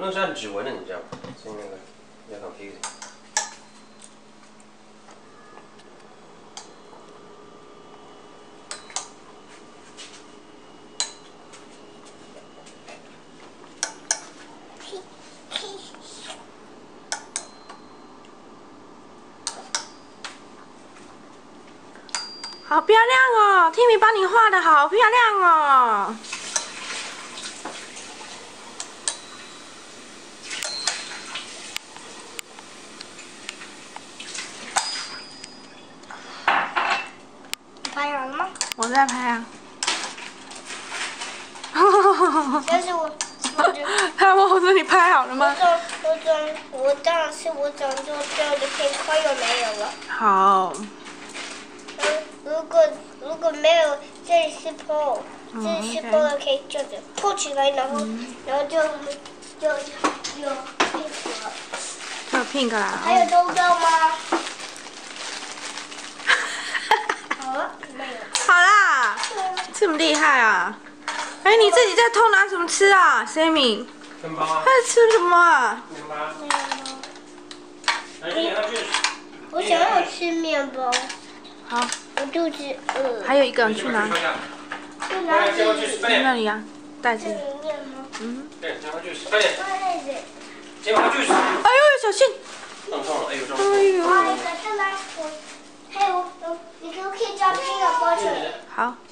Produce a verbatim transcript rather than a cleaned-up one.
我那个是按指纹的，你知道吗？所以那个比较 confusing。 好漂亮哦 ，Timmy 帮你画的好漂亮哦。 拍好了吗？ 我在拍啊。 但是我，我就他问我说你拍好了吗？ 我长我长我当然是我长就这样的片快要没有了。 好。 嗯，如果如果没有，这里是 pole， 这里是 pole 可以这样子 pull 起来，然后、嗯、然后就就有 pink 了。 还有 pink 啦。 还有豆豆吗？好了，没有。 好啦，这么厉害啊！哎，你自己在偷拿什么吃啊 ，Sammy？ 面包啊。 他在吃什么啊？ 面包。 面包。 来，你要去。 我想要吃面包。 好。 我肚子饿。 还有一个人去拿。 去哪里？ 在那里啊，袋子里。 里面吗？ 嗯。 对，先回去，快点。 袋子。 先回去。 哎呦，小心！ 撞撞了，哎呦，撞了。 哎呦。 还有一个，再来我，还有，你可不可以叫这个过去？ 好。